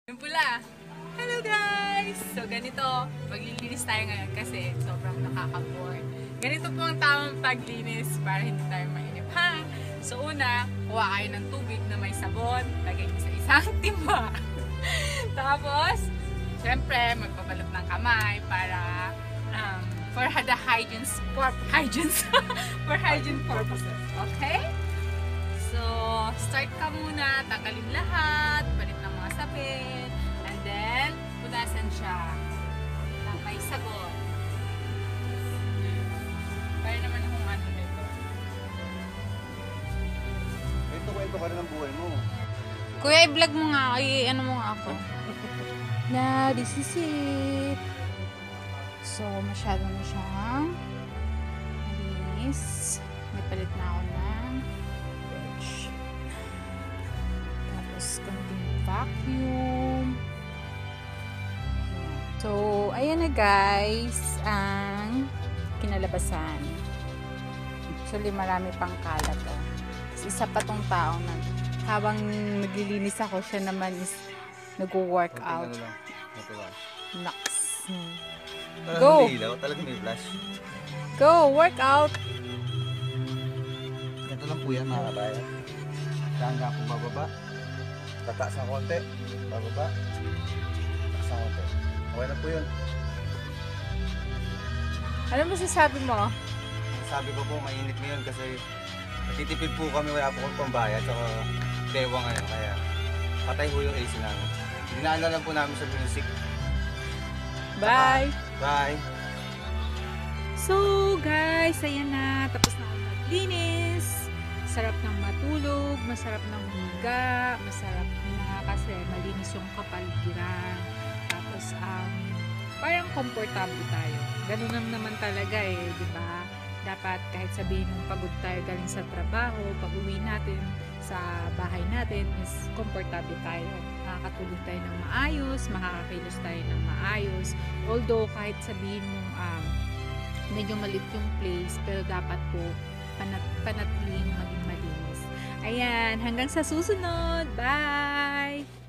Yung pula. Hello guys! So ganito, maglilinis tayo ngayon kasi sobrang nakaka-bored. Ganito po ang tamang paglinis para hindi tayo mainip. Ha? So una, kuha kayo ng tubig na may sabon, lagay nyo sa isang timba. Tapos, syempre, magpabalot ng kamay para for the hygiene purposes. Okay? So, start ka muna, tanggalin lahat, palit ng mga sapin, and then, punasan siya ng may sabon. Para naman kung ano nito. Kwento ka rin ng buhay mo. Kuya, i-vlog mo nga. Ano mo nga ako. Now, this is it. So, masyado na siyang malinis. May palit na ako ng bench. Tapos, konting vacuum. So, ayan na guys ang kinalabasan. Actually, marami pang kalat. Oh. Isa pa tong tao na habang naglilinis ako, siya naman is nag-workout. Naks. Go! Talagang may flash. Go! Workout! Ganito lang po yan mga kabayan. Dahan-dahan po bababa. Tataas ng konti. Bababa. Tataas ng konti. Okay na po yun. Ano masasabi mo? Sabi ko po mainit ngayon kasi nagtitipid po kami, wala po kong pambayad. Saka dewa ngayon kaya patay po yung AC namin. Dinaanan lang po namin sa music. Bye! Bye! So guys, ayan na. Tapos na ako maglinis. Sarap ng matulog. Masarap ng humiga. Masarap na kasi malinis yung kapaligiran. Tapos parang komportable tayo. Ganun lang naman talaga di ba? Dapat kahit sabihin mong pagod tayo galing sa trabaho, pag uwi natin sa bahay natin is komportable tayo. Makakatulog tayo ng maayos, makakakilos tayo ng maayos. Although kahit sabihin mong medyo malit yung place, pero dapat po panatiling maging malinis. Ayan, hanggang sa susunod. Bye!